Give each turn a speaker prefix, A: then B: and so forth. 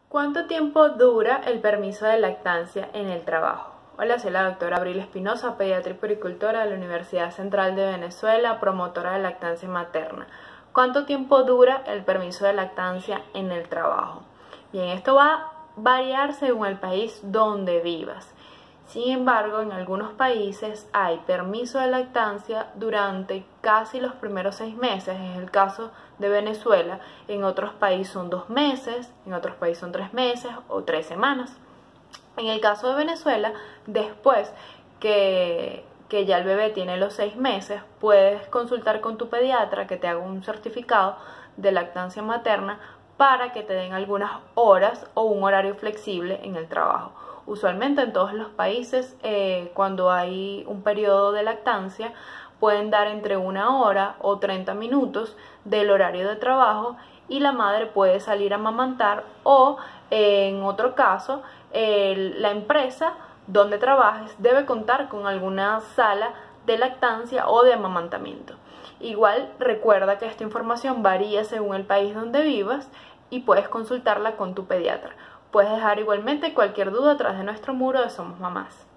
A: ¿Cuánto tiempo dura el permiso de lactancia en el trabajo? Hola, soy la doctora Abril Espinosa, pediatra y puericultora de la Universidad Central de Venezuela, promotora de lactancia materna. ¿Cuánto tiempo dura el permiso de lactancia en el trabajo? Bien, esto va a variar según el país donde vivas. Sin embargo, en algunos países hay permiso de lactancia durante casi los primeros 6 meses, es el caso de Venezuela. En otros países son 2 meses, en otros países son 3 meses o 3 semanas. En el caso de Venezuela, después que ya el bebé tiene los 6 meses, puedes consultar con tu pediatra que te haga un certificado de lactancia materna para que te den algunas horas o un horario flexible en el trabajo. Usualmente en todos los países, cuando hay un periodo de lactancia, pueden dar entre 1 hora o 30 minutos del horario de trabajo y la madre puede salir a amamantar o, en otro caso, la empresa donde trabajes debe contar con alguna sala de lactancia o de amamantamiento. Igual recuerda que esta información varía según el país donde vivas y puedes consultarla con tu pediatra. Puedes dejar igualmente cualquier duda atrás de nuestro muro de Somos Mamás.